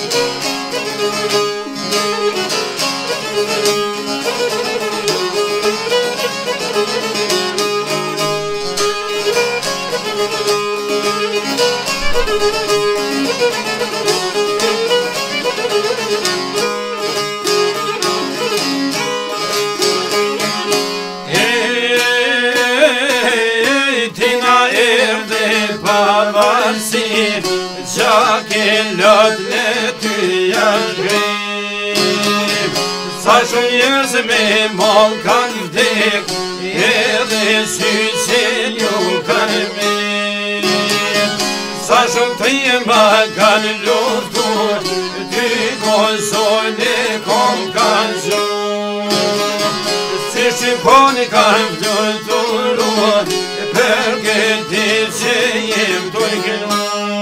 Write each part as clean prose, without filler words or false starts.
Gjake lodle ty janë grip Sa shumë njerëz me mall kanë vdek Edhe syqen ju kanë mirë Sa shumë prima kanë luftur Ty konsole kom kanë gjur Si shqiponi kanë vdurturur Për këtë që jem të i kënë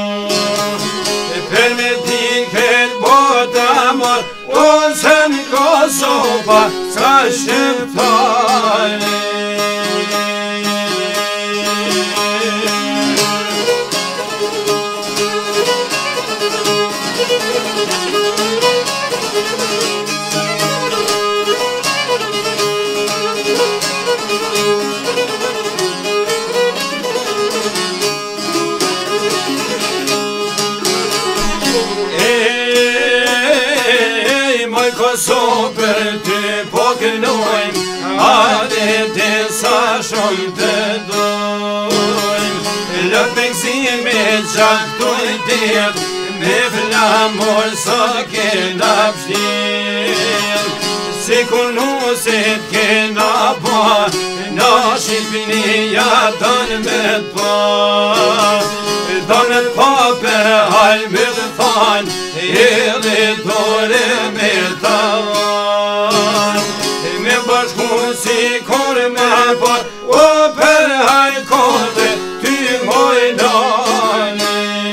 Per me din këtë bota mor Ose në Kosova Ska shqiptare Kosovë për ty po kënojmë Ade të sa shumë të dojmë Lëtë me kësi me gjak të dit Me flamur sa kena pështir Si kur nuset kena pa Në Shqipënia donë me t'pa Donë t'pa për halmë të thanë Edhe dore me tavan Me bashku si kur me par O për hajkote ty mojdane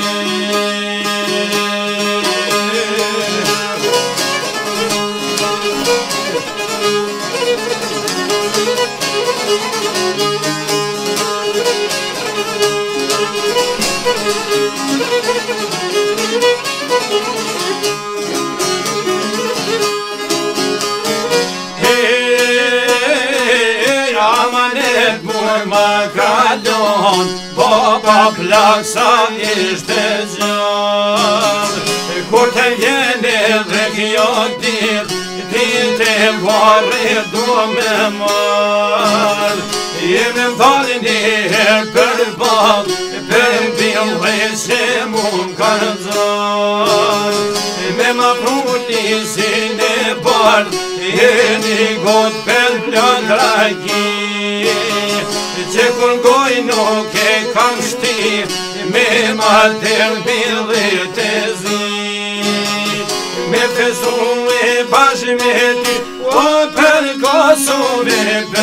Amanet mur ma kalon Baba plak sa ishte gjallë Kur të vjene dhe kjo dit Ti të varre do me marë Jemi vali njëherë për bal Për bille që mun kanë zalë Me ma pruni si në bardh Jeni god për plan raki Që kur goj nuk e kam shti Me ma tër bille të zi Me fesu e bashkë me ty O për Kosovë